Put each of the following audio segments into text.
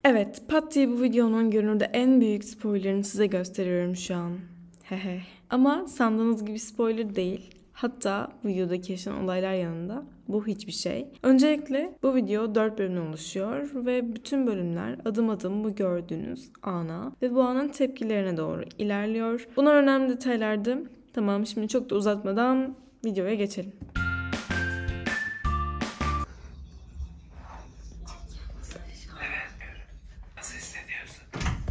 Evet, pat diye bu videonun görünürde en büyük spoilerını size gösteriyorum şu an. Hehe. Ama sandığınız gibi spoiler değil. Hatta bu videodaki yaşanan olaylar yanında bu hiçbir şey. Öncelikle bu video 4 bölümden oluşuyor ve bütün bölümler adım adım bu gördüğünüz ana ve bu anın tepkilerine doğru ilerliyor. Bunlar önemli detaylardı. Tamam, şimdi çok da uzatmadan videoya geçelim. Nasıl hissediyorsun?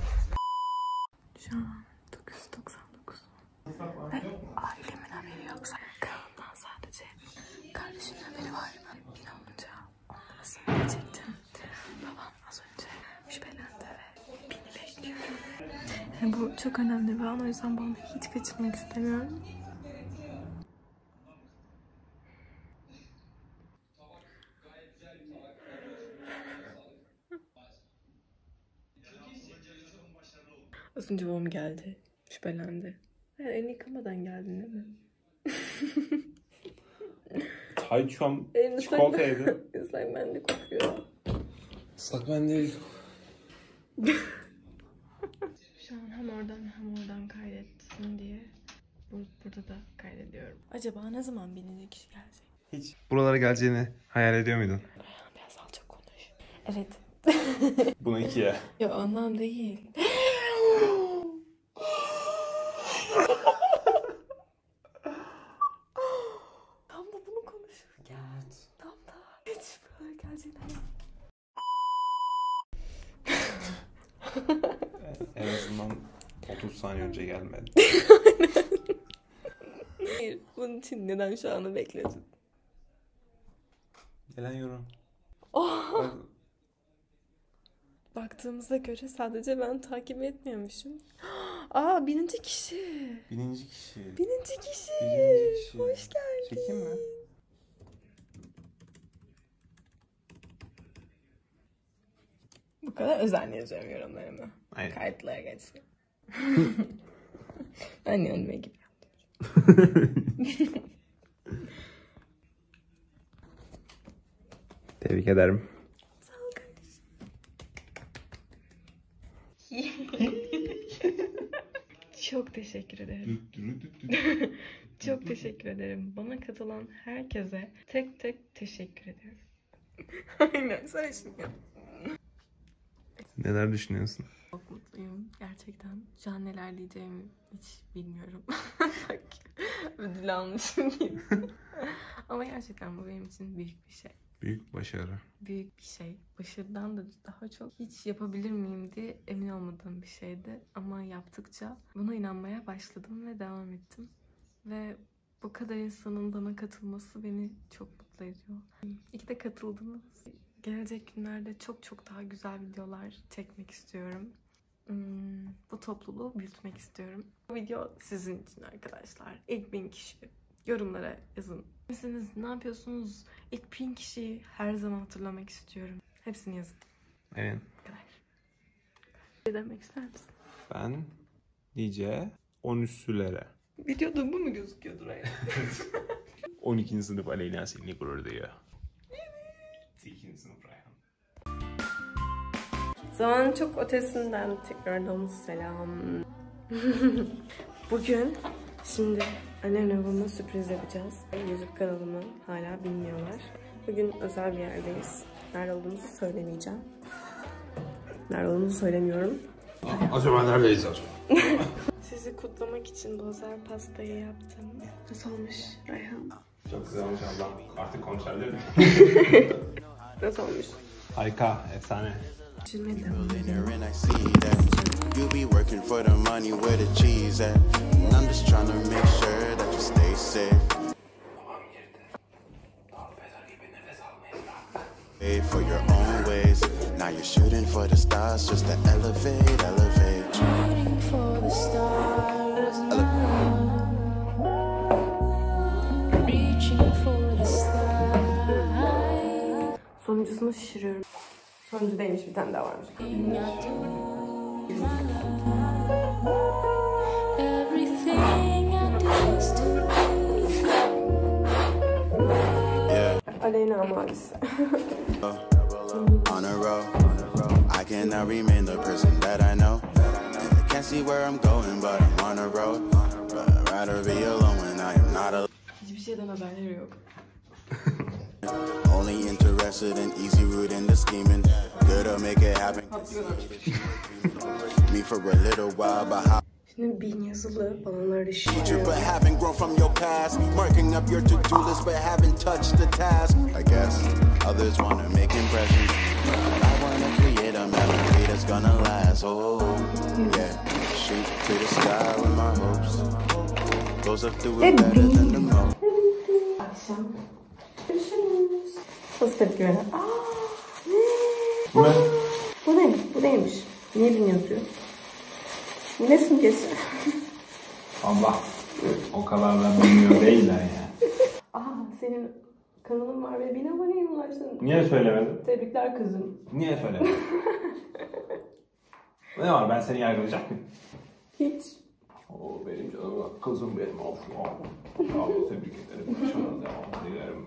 Şu an 999. Ve ailemin haberi yoksa kanalımdan sadece kardeşimin haberi var. Bin olunca onlara söyleyecektim. Babam az önce şüphelendi ve beni bekliyor. Yani bu çok önemli bir an, o yüzden bunu hiç kaçırmak istemiyorum. Az önce babam geldi. Şüphelendi. Yani elini yıkamadan geldin değil mi? Çay şu an çikolata yedi. Islak mendil kokuyor. Islak mendil. Şu an hem oradan kaydetsin diye burada da kaydediyorum. Acaba ne zaman bininci kişi gelecek? Hiç buralara geleceğini hayal ediyor muydun? Biraz alçak konuş. Evet. Bunu ikiye. Ya ondan değil. Tam da bunu konuşurken. Evet. Tam da hiç buralara geleceğini En azından 30 saniye önce gelmedi. Hayır. Bunun için neden şu anı bekledin? Gelen yorum. Oh. Baktığımıza göre sadece ben takip etmiyormuşum. Aa, bininci kişi. Bininci kişi. Bininci kişi. Hoş geldin. Çekeyim mi? Bu kadar özenli yazıyorum yorumlarımı. Aynen. Kayıtlara geçsin. Ben yanıma gibi yaptım. Tebrik ederim. Sağ ol kardeşim. Çok teşekkür ederim. Çok teşekkür ederim. Bana katılan herkese tek tek teşekkür ediyorum. Aynen, sen şimdi yap. Neler düşünüyorsun? Çok mutluyum gerçekten. Şu an neler diyeceğimi hiç bilmiyorum. Ödül almışım gibi. Ama gerçekten bu benim için büyük bir şey. Büyük başarı. Büyük bir şey. Başarıdan da daha çok hiç yapabilir miyim diye emin olmadığım bir şeydi. Ama yaptıkça buna inanmaya başladım ve devam ettim. Ve bu kadar insanın bana katılması beni çok mutlu ediyor. İyi ki de katıldınız. Gelecek günlerde çok daha güzel videolar çekmek istiyorum. Bu topluluğu büyütmek istiyorum. Bu video sizin için arkadaşlar. İlk 1000 kişi. Yorumlara yazın. Misiniz, ne yapıyorsunuz? İlk 1000 kişiyi her zaman hatırlamak istiyorum. Hepsini yazın. Evet. Bu kadar. Ne demek ister misin? Ben nice 13'lere. Videoda bu mu gözüküyordur hayır? 12. sınıf Aleyna seni gurur duyuyor. 8. sınıf Rayhan. Zamanın çok ötesinden tekrardan selam. Bugün şimdi annemle babama sürpriz yapacağız. YouTube kanalımı hala bilmiyorlar. Bugün özel bir yerdeyiz. Nerede olduğumuzu söylemeyeceğim. Nerede olduğumuzu söylemiyorum. Acaba neredeyiz acaba? Sizi kutlamak için bu özel pastayı yaptım. Nasıl olmuş Rayhan? Çok güzel olmuş Allah. Artık konserleri. Nasıl olmuş? Harika, efsane. Düşünmeye And I see that you be working for the money where the cheese at. And I'm just trying to make sure that you stay safe. Babam girdi. Darth Vader gibi nefes almayı bırak. Pay for your own ways. Now you're shooting for the stars just to elevate. Shooting for the stars, reaching for the sky. Sonuncusunu şişiriyorum. Sonuncu değilmiş, bir tane daha varmış. Everything I do is to Yeah. Aleyna mavisi. On a roll, I cannot remain the person that I know. I can't see where I'm going, but I'm on a road. But I'd rather be alone when I am not alone. Hiçbir şeyden haberleri yok. Only interested in easy route in the scheming. Good to make it happen. Me for a little while, but how? Şimdi bin yazılı balonları But düşünüyorum. haven't grown from your past, marking up your to-do list, but haven't touched the task. I guess others wanna make impressions, but I wanna create a memory that's gonna last. Oh, yeah, shoot to the sky with my hopes. Goes up to it better than the most. Akşam görüşürüz. Nasıl tepki veren? Bu ne? Bu ne? Bu neymiş? Niye bin yazıyor? Bu ne simgesi? Allah. O kadar da bilmiyor değiller yani. Senin kanalın var ve 1000 aboneye ulaştın. Niye söylemedin? Tebrikler kızım. Niye söylemedin? Ne var, ben seni yargılayacak mıyım? Hiç. Oo, benim canım kızım benim. Of. Abi tebrik ederim. Başarılı devam dilerim.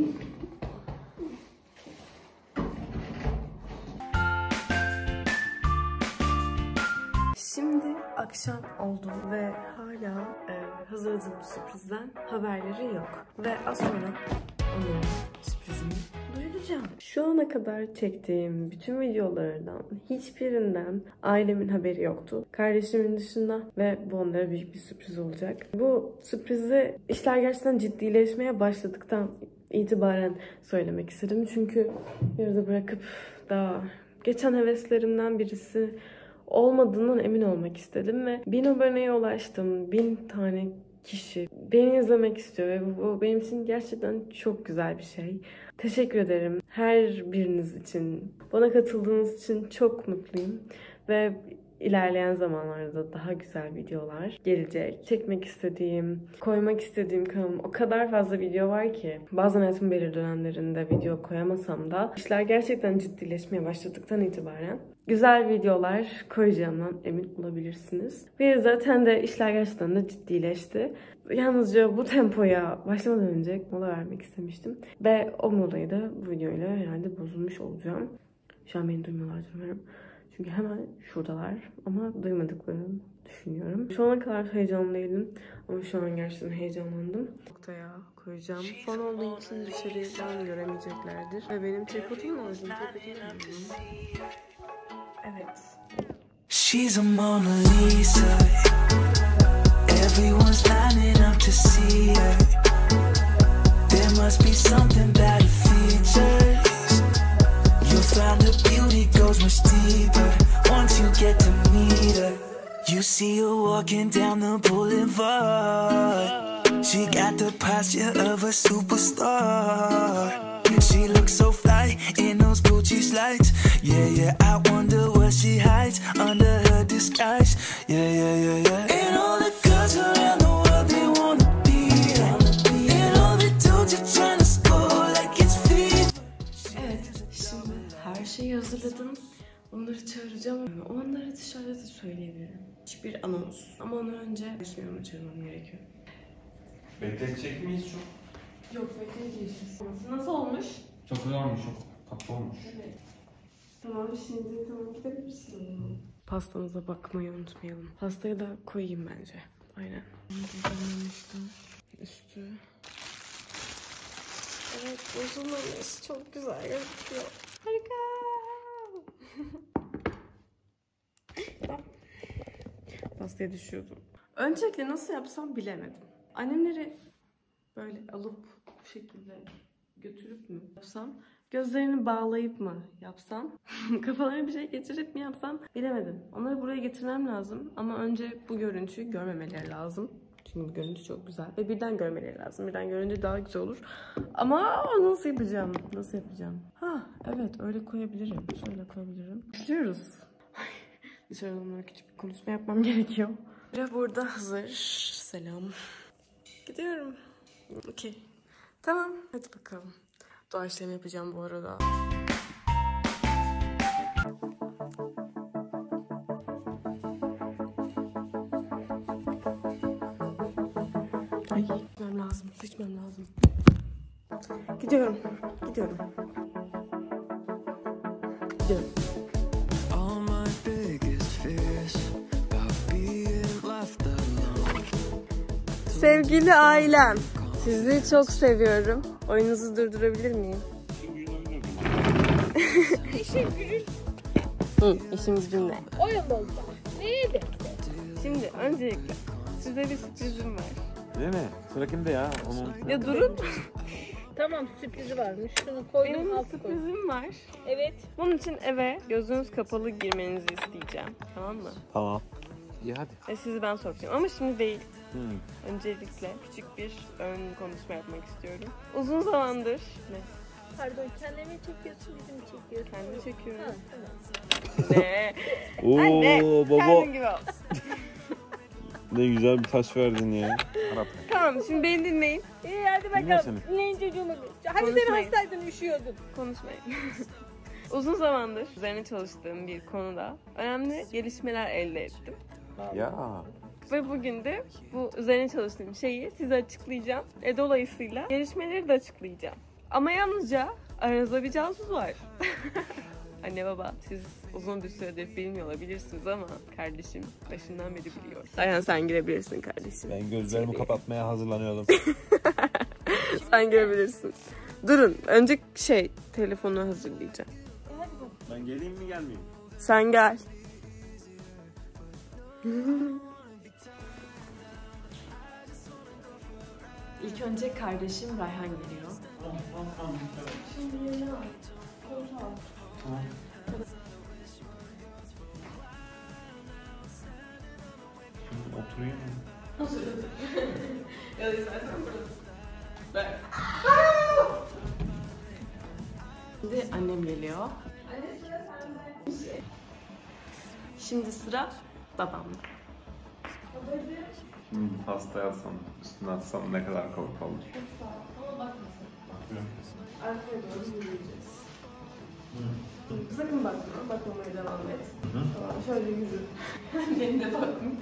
Şimdi akşam oldu ve hala hazırladığım sürprizden haberleri yok. Ve az sonra onun sürprizini duyuracağım. Şu ana kadar çektiğim bütün videolardan hiçbirinden ailemin haberi yoktu. Kardeşimin dışında ve bu onlara büyük bir sürpriz olacak. Bu sürprizi işler gerçekten ciddileşmeye başladıktan itibaren söylemek istedim. Çünkü yarıda bırakıp daha geçen heveslerimden birisi olmadığından emin olmak istedim ve 1000 aboneye ulaştım. 1000 tane kişi beni izlemek istiyor ve bu benim için gerçekten çok güzel bir şey. Teşekkür ederim her biriniz için. Bana katıldığınız için çok mutluyum ve ilerleyen zamanlarda daha güzel videolar gelecek. Çekmek istediğim, koymak istediğim kanalıma o kadar fazla video var ki bazen hayatımın belirli dönemlerinde video koyamasam da işler gerçekten ciddileşmeye başladıktan itibaren güzel videolar koyacağımdan emin olabilirsiniz. Ve zaten de işler gerçekten de ciddileşti. Yalnızca bu tempoya başlamadan önce mola vermek istemiştim. Ve o molayı da bu videoyla herhalde bozulmuş olacağım. Şu an beni duymuyorlardır umarım. Çünkü hemen şuradalar ama duymadıklarını düşünüyorum. Şu ana kadar heyecanlı değilim ama şu an gerçekten heyecanlandım. Noktaya koyacağım. Fon olduğu için dışarıdan göremeyeceklerdir. Ve benim tripodum lazım. Evet. She's a Mona Lisa. Everyone's lining up to see her. There must be something about her features. You'll find the beauty goes much deeper once you get to meet her. You see her walking down the boulevard. She got the posture of a superstar. She looks so fly in those Gucci slides. Yeah, I wonder what she hides under her disguise. Yeah. And all the girls around the world, they wanna be her. And all the dudes are trying to score like it's FIFA. Evet, şimdi her şeyi hazırladım. Onları çağıracağım. Onları dışarıda da söyleyebilirim. Hiçbir anons. Ama ondan önce resmimi çağırmam gerekiyor. Bekletecek miyiz çok? Yok, bekleyeceğiz. Nasıl olmuş? Çok güzel olmuş, çok tatlı olmuş. Evet. Tamam, şimdi gidebilirsin. Pastamıza bakmayı unutmayalım. Pastayı da koyayım bence. Aynen. Üstü. Evet, bozulmamış. Çok güzel gözüküyor. Harika. Pastaya düşüyordum. Öncelikle nasıl yapsam bilemedim. Annemleri böyle alıp bu şekilde götürüp mü yapsam? Gözlerini bağlayıp mı yapsam? Kafalarına bir şey geçirip mi yapsam? Bilemedim. Onları buraya getirmem lazım. Ama önce bu görüntüyü görmemeleri lazım. Çünkü bu görüntü çok güzel. Ve birden görmeleri lazım. Birden görünce daha güzel olur. Ama nasıl yapacağım? Nasıl yapacağım? Ha, evet, öyle koyabilirim. Şöyle koyabilirim. Başlıyoruz. Dışarıdan onlara küçük bir konuşma yapmam gerekiyor. Ve burada hazır. Selam. Gidiyorum. Okey. Tamam. Hadi bakalım. Doğa işlemi yapacağım bu arada. Ay, seçmem lazım. Seçmem lazım. Gidiyorum. Gidiyorum. Gidiyorum. Sevgili ailem, sizi çok seviyorum. Oyununuzu durdurabilir miyim? İşim gücüm ne? Oyun bozdu. Neydi? Şimdi öncelikle size bir sürprizim var. Değil mi? Sıra kimde ya? Onun... Ya durun. Tamam, sürprizi varmış. Şunu koydum, Benim altı koydum. sürprizim var. Evet. Bunun için eve gözünüz kapalı girmenizi isteyeceğim. Tamam mı? Tamam. İyi hadi. Sizi ben sokacağım ama şimdi değil. Öncelikle küçük bir ön konuşma yapmak istiyorum. Uzun zamandır... Ne? Pardon, kendini çekiyorsun, bizi mi çekiyorsun? Kendimi çekiyorum. Ha, tamam. Ne? Oo Anne, baba. kendin gibi ol. Ne güzel bir taş verdin ya. Arap. Tamam, şimdi beni dinleyin. İyi hadi Dinliyor bakalım. Dinleyin çocuğumu. Hani sen Konuşmayın. hastaydın, üşüyordun. Konuşmayın. Uzun zamandır üzerine çalıştığım bir konuda önemli gelişmeler elde ettim. Ya. Ve bugün de bu üzerine çalıştığım şeyi size açıklayacağım. Dolayısıyla gelişmeleri de açıklayacağım. Ama yalnızca aranızda bir casus var. Anne baba, siz uzun bir süredir bilmiyor olabilirsiniz ama kardeşim başından beri biliyor. Dayan, sen girebilirsin kardeşim. Ben gözlerimi kapatmaya hazırlanıyordum. Sen girebilirsin. Durun, önce telefonu hazırlayacağım. Ben geleyim mi gelmeyeyim? Sen gel. İlk önce kardeşim Rayhan geliyor. Şimdi yerine al. Koltuğa al. Şimdi oturayım mı? Ya da istersen böyle. Şimdi annem geliyor. Şimdi sıra babamda. Şimdi pasta yapsam, üstüne atsam ne kadar komik olur. Ama bakmasın. Arkaya doğru yürüyeceğiz. Sakın bakma, bakmamaya devam et. Tamam, şöyle yürü. Annene de bakma.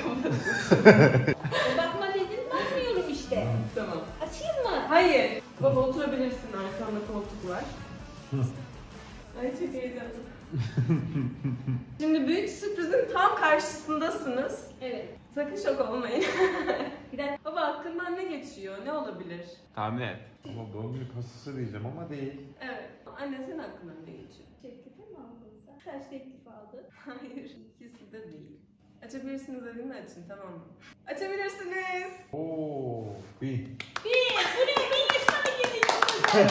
Bakma dedin, bakmıyorum işte. Tamam. Açayım mı? Hayır. Baba oturabilirsin, arkanda koltuk var. Ay çok heyecanlı. Şimdi büyük sürprizin tam karşısındasınız. Evet. Sakın şok olmayın. Bir dakika. Baba hakkından ne geçiyor? Ne olabilir? Tahmin et. Ama doğum günü pastası diyeceğim ama değil. Evet. Anne senin hakkından ne geçiyor? Teklifi mi aldın sen? Kaç teklif aldın? Hayır. İkisi de değil. Açabilirsiniz dediğimde açın, tamam mı? Açabilirsiniz. Oo, bir. Bir! Bu ne? Bir yaşına mı girdin yoksa sen?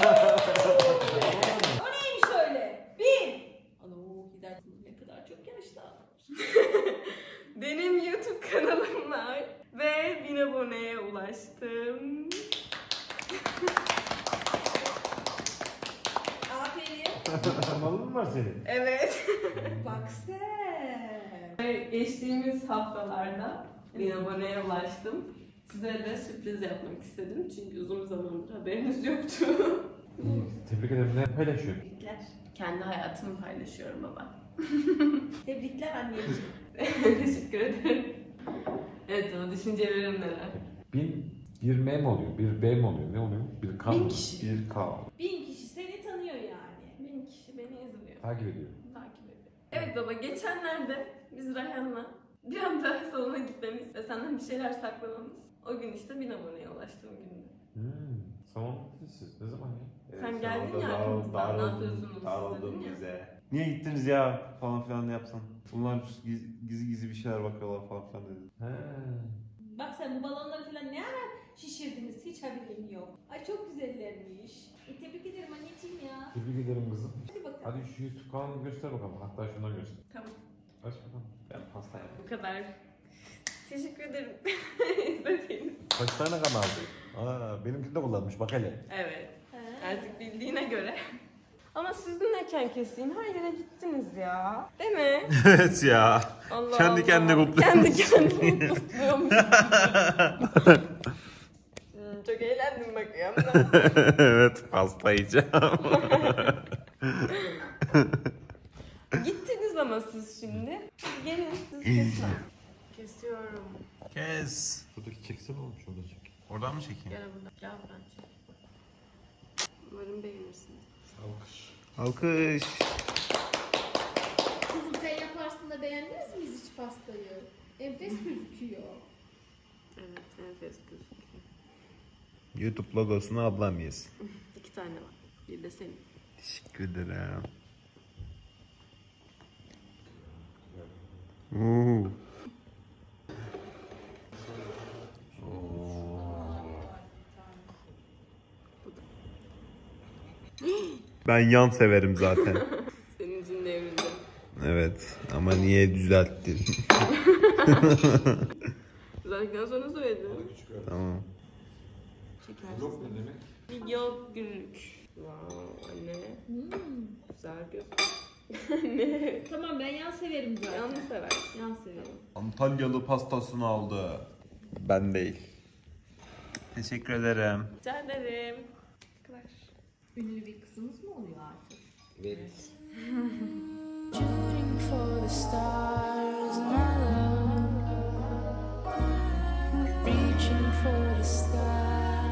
O neymiş öyle? Bir! Alo, Hidayet ne kadar çok yaşlı adammış. Benim YouTube kanalım var ve 1000 aboneye ulaştım. Aferin. Kanalın mı var senin? Evet. Bak sen. Ve geçtiğimiz haftalarda 1000 aboneye ulaştım. Size de sürpriz yapmak istedim çünkü uzun zamandır haberiniz yoktu. Tebrik ederim. Ne paylaşıyorsun? Tebrikler. Kendi hayatımı paylaşıyorum baba. Tebrikler anneciğim. Teşekkür ederim. Evet ama düşüncelerim neler? 1 M mi oluyor? 1 B mi oluyor? Ne oluyor? 1 K 1000 mı? kişi. 1 K. 1000 kişi seni tanıyor yani. 1000 kişi beni izliyor. Takip ediyor. Takip ediyor. Evet baba, geçenlerde biz Rayhan'la bir anda salona gitmemiz ve senden bir şeyler saklamamız. O gün işte 1000 aboneye ulaştığım gündü. Salon siz ne zaman ya? Sen geldin ya arkamızdan, ne yapıyorsunuz siz dedin ya. bize. Niye gittiniz ya falan filan ne yapsan? Bunlar gizli bir şeyler bakıyorlar falan filan dedi. Bak sen bu balonları falan ne ara şişirdiniz? Hiç haberim yok. Ay çok güzellermiş. Tebrik ederim anneciğim ya. Tebrik ederim kızım. Hadi bakalım. Hadi şu YouTube kanalını göster bakalım. Hatta şundan göster. Tamam. Aç bakalım. Ben pasta yapayım. Bu kadar. Teşekkür ederim. İzlediğiniz. Kaç tane kanaldı? Benimki de kullanmış bak hele. Evet. Artık bildiğine göre. Ama siz dinlerken kesin her yere gittiniz ya. Değil mi? Evet ya. Allah Kendi Allah. kendine kutluyormuş. Kendi kendine kutluyormuş. Çok eğlendim bakıyorum da. Evet pasta yiyeceğim. Gittiniz ama siz şimdi. Gelin siz kesin. Kesiyorum. Kes. Buradaki çeksene oğlum şurada çek. Oradan mı çekeyim? Gel buradan. Gel buradan çek. Umarım beğenirsiniz. Alkış. Alkış. Kızım sen yaparsın da beğendiniz mi hiç pastayı? Enfes gözüküyor. Evet, enfes gözüküyor. YouTube logosunu ablam yesin. 2 tane var. Bir de senin. Teşekkür ederim. Oo. Ben yan severim zaten. Senin için devrildi. Evet ama niye düzelttin? Düzelttikten sonra söyledim. Tamam. Şekersiz. Yok ne demek? Yogurt. Wow anne. Güzel gözüküyor. Anne. Tamam ben yan severim zaten. Yan sever. Yan severim. Antalyalı pastasını aldı. Ben değil. Teşekkür ederim. Rica ederim. Kadar. Ünlü bir kızımız mı oluyor artık? Evet. Shooting for the stars, my love. Reaching for the sky.